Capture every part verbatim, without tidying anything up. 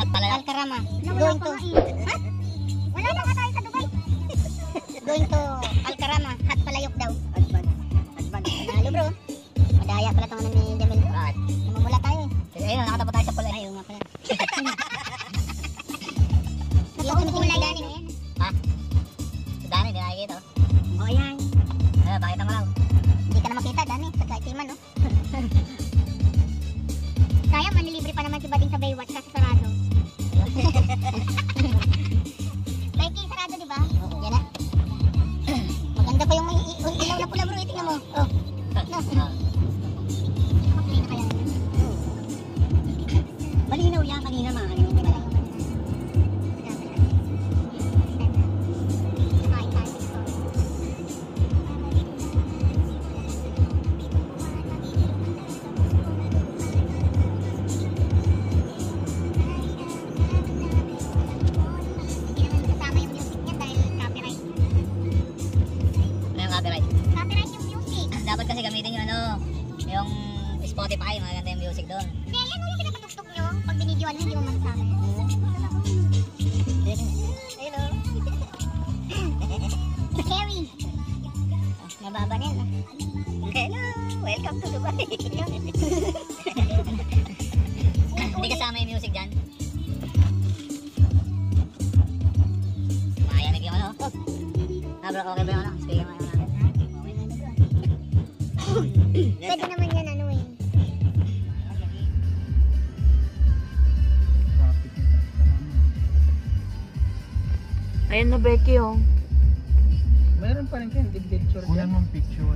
Alcarama. Going to... Ha? Wala na nga tayo sa Dubai. Going to Alcarama. Hot palayok daw. Advan. Advan. Nalo bro. Madaya pala itong ano ni Jamil. Bakit? Namumula tayo eh. Ayun, nakatapa tayo sa pula. Ayaw nga pala. Yung kulay Dani na yan. Ha? Si Dani, di nakikita. O yan. Ano, pakita mo lang. Hindi ka na makita Dani. Sa kaitiman no. Sayang, manilibre pa naman si Bading sa Baywatch kasi sarado. Like sarado diba? Oo. Yan na. Maganda pa yung may ilaw na pula bro. Tingnan mo. Oh. No. Maklay na kaya. Malinaw yan kanina mga kanina. Dapat kasi gamitin yung ano, yung Spotify, maganda yung music doon. Hindi, yan mo yung pinapatugtog nyo. Pag binidyoan nyo, hindi mo masasabi. Ayun o. Scary. Mababa na yan. Hello, welcome to Dubai. Hindi kasama yung music dyan. Mayanig yung ano. Ah bro, okay ba yung ano? Speaker mo yung ano. Pwede naman yan ano eh. Ayun na Becky oh. Mayroon pa rin kayo, big picture dyan. Kulang mong picture.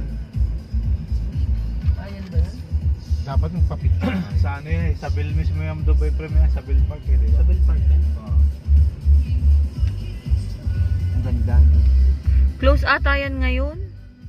Ayan ba yan? Dapat mong pa-picture. Sa ano yun eh, sa Bill mismo yung Dubai Premier, sa Bill Park eh, diba? Sa Bill Park yan? Oo. Ang ganda. Close ata yan ngayon.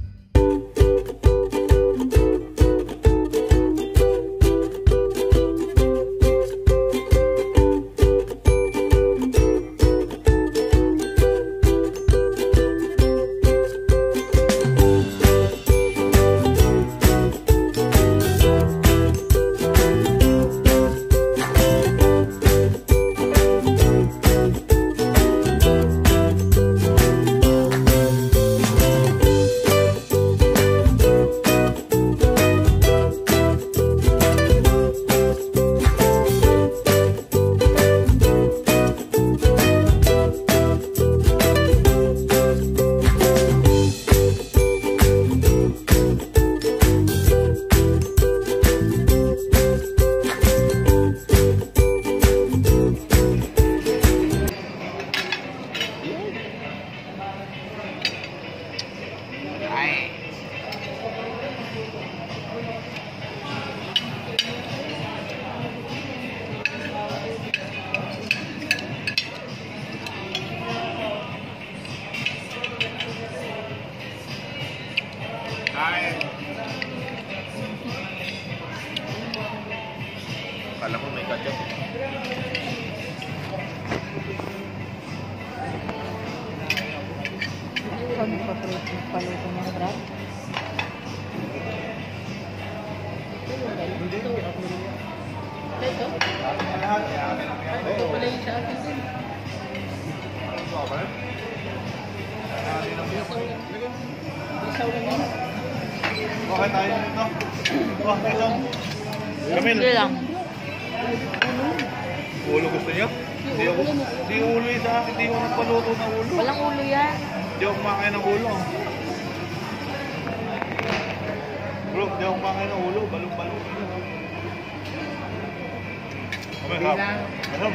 Kala mo may kadyo. Saan pa paluto ng grab? Ito? Ito pala yung sa akin din. Isaw lang yun. Okay tayo nito. Okay lang. Kamil. Hindi lang. Ulo gusto niyo? Hindi ako. Hindi ulo yung sa akin. Hindi ako nagpaluto ng ulo. Walang ulo yan. Hindi ako kumakain ng ulo. Bro, hindi ako kumakain ng ulo. Balong-balong. Okay, hap. Masam.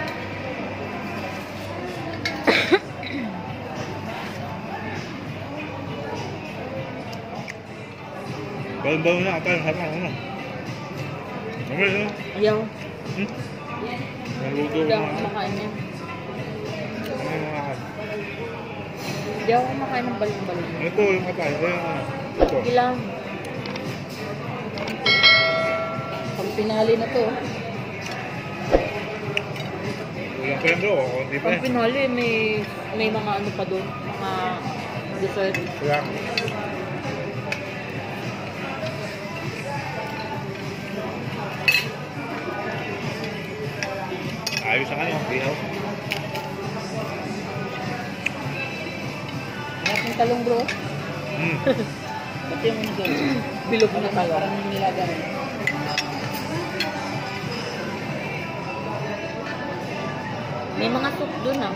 Balong-balong na. Apay, hap ako na. Okay, no? Ayaw. Hmm? Naluto Hindi ko ako na. kumakain yan. Ano yung mga Hindi ako kumakain ng balong-balong. ito yung kapay. Ito yung ano. Ito. Sige lang. Pag pinali na to. Kulang pa yun bro. Kunti pa Pag yun. pinali, may, may mga ano pa doon. Mga dessert. Kaya. Ayos ang ano, ihaw. Lahat ng talong bro. Mm. Pati yung mundo. Bilog na talong. Parang nilaga rin. May mga soup dun ah.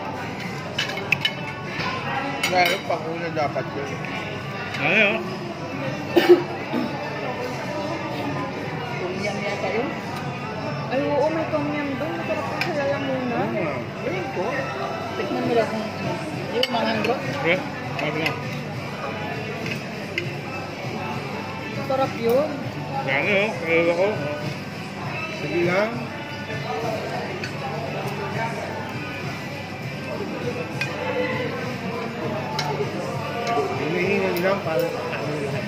Meron pa kung na dapat yun. Ano yun? Kung yan yata yun. Ay oo, may tom yum dun. Masarap ang halala muna. Ayun po. Tignan nila kung yung mga bro. Eh, sabi nga. Masarap yun. Ano yun? Kaya ako. Sige lang. Hinihingan lang para ano lahat.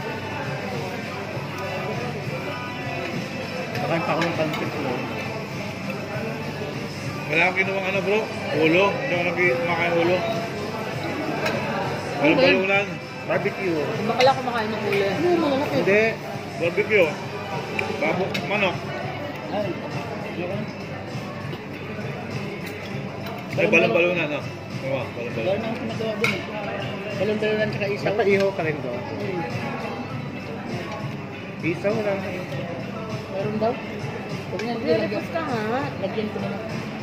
Baka pa ako ng pansit mo. Wala akong kinuwang ano bro. Ulo. Hindi ako nag-makain ulo. Walang Okay. balunan. Barbecue. Bakala kumakain ng ulo. Ano yung mga Hindi. Barbecue. Babo, manok. Ay. Yun. May balang-balunan, no? Diba? Gawin Balang-balunan. ang kumagawa dun eh. Balon-balon tsaka isaw. Napaiho ka rin doon. Hmm. Isaw lang. Meron daw? Huwag nga lagyan. Nagre-repost ka nga. Lagyan ko naman.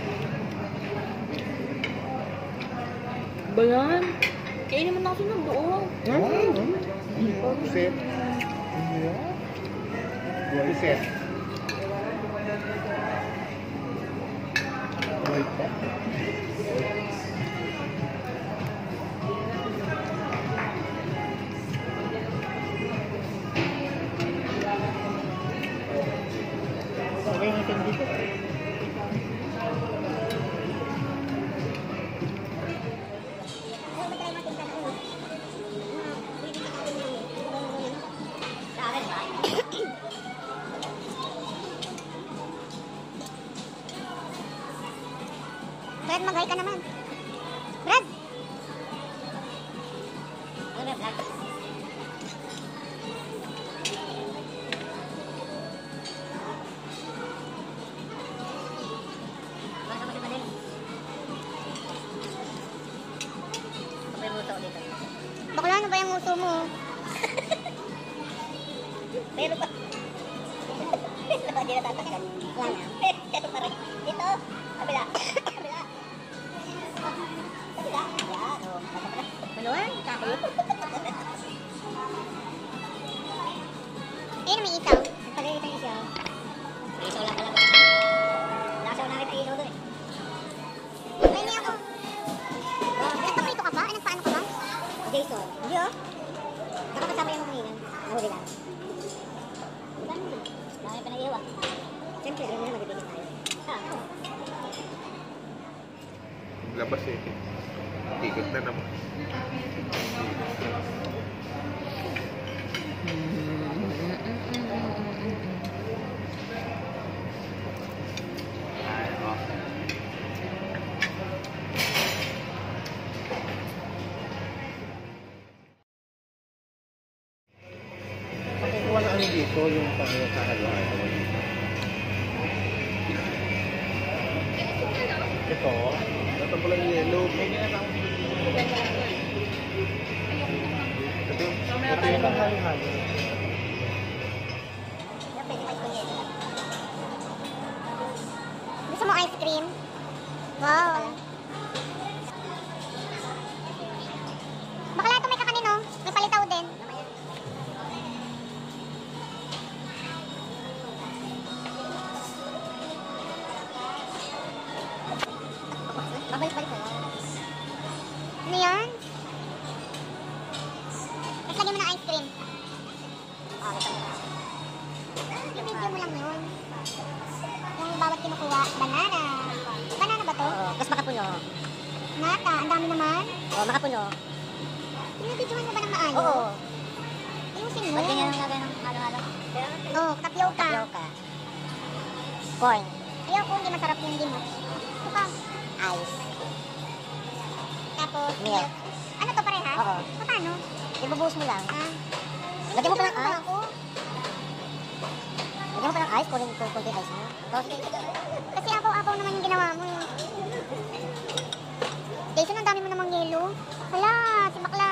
Ba yan? Kainin mo na kasi ng buo. Set. Set. Wait pa. Okay natin dito. Brad, mag-hi ka naman. Brad! Ano ba, Brad? Baka mo si Madel. Kapay mo ito dito. Bakla, ano ba yung uso mo? Pero ba? Hindi na tatakan. Wala na. Ito pa rin. Dito. Kabila. Kabila. Kabila. Yan. O. Maluan. Kako. Ayun, may isaw. Nagpagay itong isaw. May isaw lang pala ba? Nakasaw na kita ilaw doon eh. May niya ako. Nagpaprito ka ba? Ay, nagpaano ka ba? Jason. Hindi oh. Nakakasama yung kanina. Nahuli lang. Diba naman? Dami pa nag-iwa. Siyempre, alam mo na magbibigit tayo. Ah, oo. Labas eh. Ikot na naman. Pakukuha na ano dito yung pangkakaluan. Ito. Ito pala yung yellow. May ginatawag dito. Ito. Ito yung panghalo-halo. Gusto mo ice cream? Wow. Bakla ito may kakanin oh. May palitaw din. Babalik-balik ko. Ano yan? Tapos lagyan mo ng ice cream. Ah, ito. I-video mo lang yun. Yung bawat kinukuha, banana. Banana ba to? Oo, tapos makapuno. Nata, ang dami naman. Oo, makapuno. Pinabidyohan mo ba ng maayos? Oo. Ayusin mo. Ba't ganyan ang lagay ng halo-halo? Oh, tapioca. Tapioca. Corn. Ayaw ko, hindi masarap yung hindi mo. Ito pa. Ice. Tapos, Milk. Ano to parehas? Oo. Paano? Ibubuhos mo lang. Ah. Lagyan mo pa ng Pinabidyohan ah. ako. Lagyan mo pa ng Ayos, kunin ko kunti ayos mo. Tapos, Kasi apaw-apaw naman yung ginawa mo. Jason, ang dami mo namang yelo. Hala, si bakla.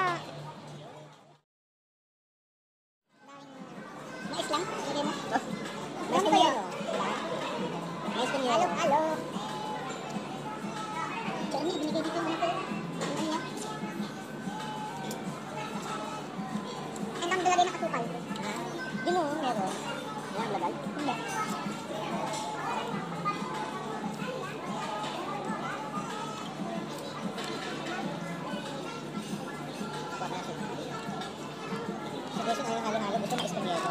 Mais lang? Lagay mo? mais ko yelo. Mais ko yelo. Halo, halo. Diyan niya, binigay dito mo ko. Ano niya? Ay, nang dalagay ng asukal. Di mo, meron. Yan, lagay. Hindi. Sa Jason, ayaw halo-halo. Gusto mais ko yelo.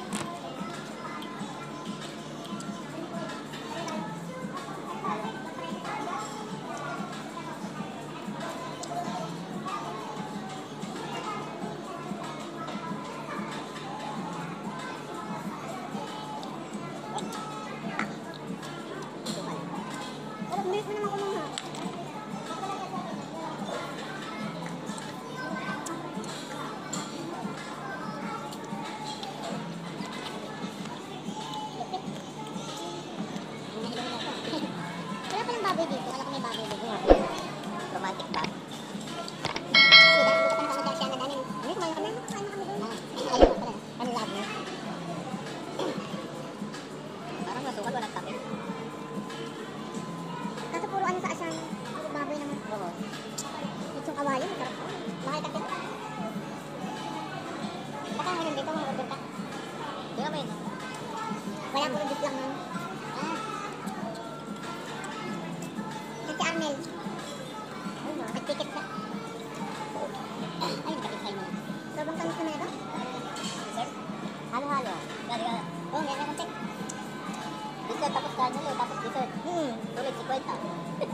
Pero umilit mo naman kumuha. Wala palang baboy dito. Wala ko may baboy dito. Romantic ba? Sila, dito pa naman siya na dami. Ano, kumain kami? Kumain kami doon. Ay, ayaw ko pala. Ano lab mo? Parang masukal, walang kape. Kaso puro ano sa asan. Puro baboy naman. Oo. Itsong kawali, masarap po. Bakit kasi? Baka ngayon dito, may order ka. Di ka may no? Wala, puro beef lang nun. Ah. Yan si Arnel. Nag-ticket ka. Ay, nakatipay mo. Sobrang tamis naman ito. Sir? Halo-halo. Gari ka. Oo, meron konti. Dessert tapos kanulo, tapos dessert. Hmm. Tuloy, si Kwenta.